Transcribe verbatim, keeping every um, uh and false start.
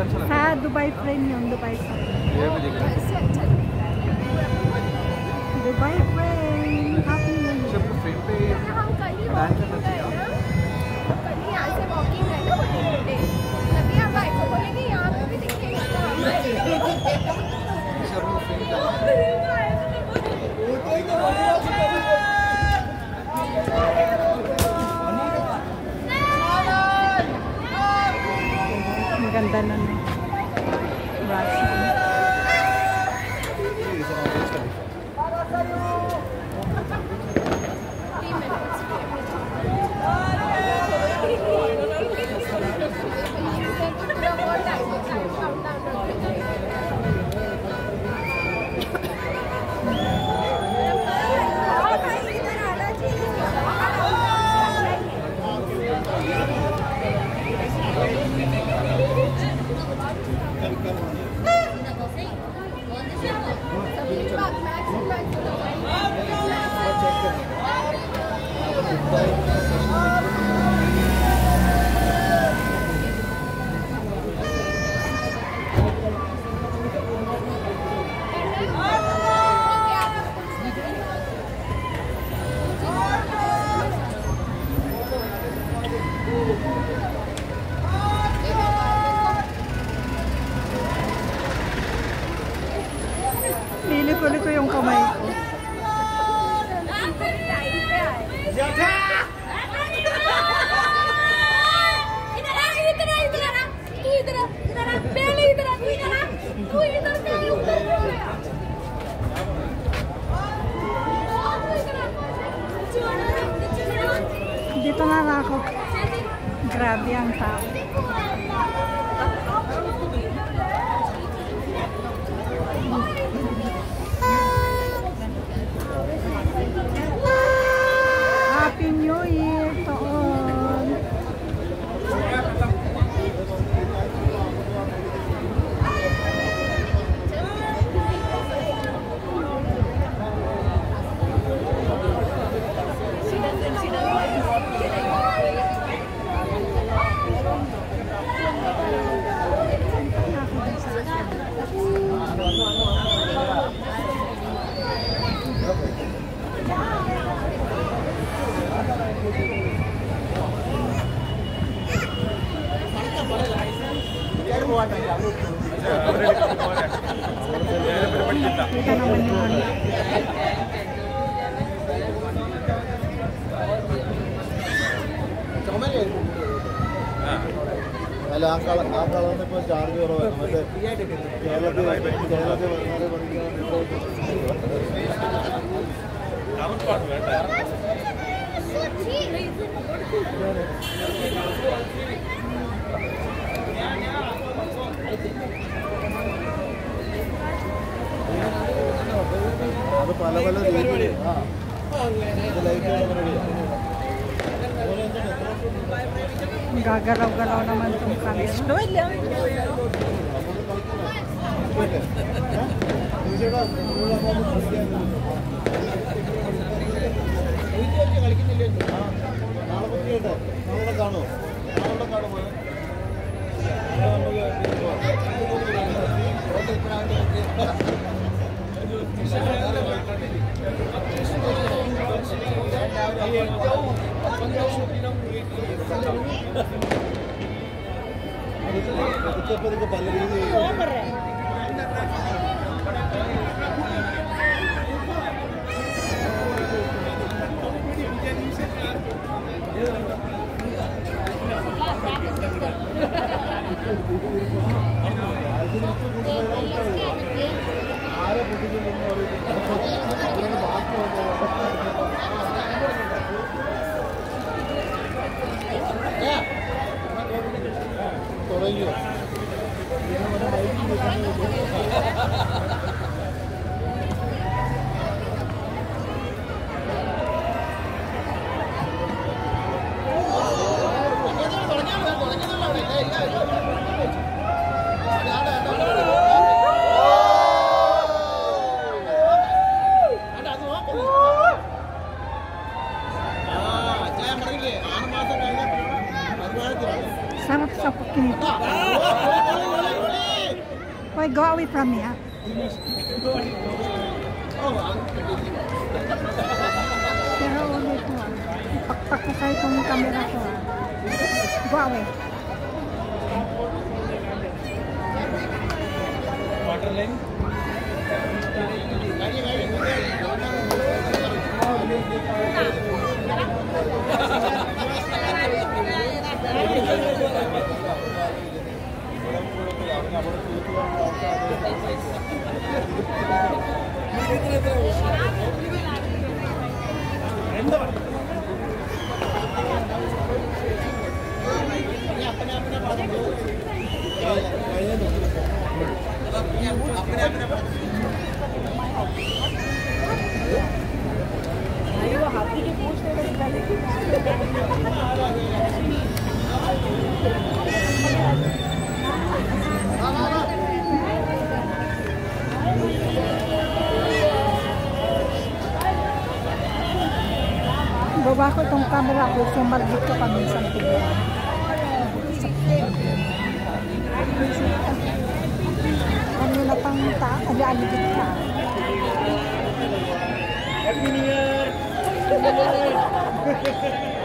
Sa Dubai friend yun, Dubai friend. Dubai friend. Happy New Year. हम कल ही walking गए ना, कल ही यहाँ से वॉकिंग गए ना बड़े पे, तभी आप भाई को बोलेंगे यहाँ पे भी दिखेगा Maganda na na. Russian. Lili ko yung kamay ko. Dito na lang ako. Grabe ang tao. Happy New Year to all. Kita naman yun. അല്ല ആ കള ആ കളറിന് ഇപ്പോൾ ചാർജ് കുറവാണ് മറ്റേ കേരളത്തിൽ കേരളത്തിൽ വളരെ അത് പല പല രീതിയിൽ ആ Gagalaw-galaw naman itong camera. നാളെ പറ്റിയിട്ട് നാളെ കാണുമോ നാളെ കാണുമോ പതുക്കെ പല രീതിയിൽ ആരെ പൊട്ടിക്കുന്നു തുടങ്ങിയോ Sarap sa pakinito. Okay, go away from me, ha? Pero ulit ko, ah. Ipakpak ko kayo itong camera ko, ah. Go away. Waterline? Baba ko itong camera ko, sumargit ko kami sa tigil. Ano na pang ta, ali-aligit ka. Happy New Year!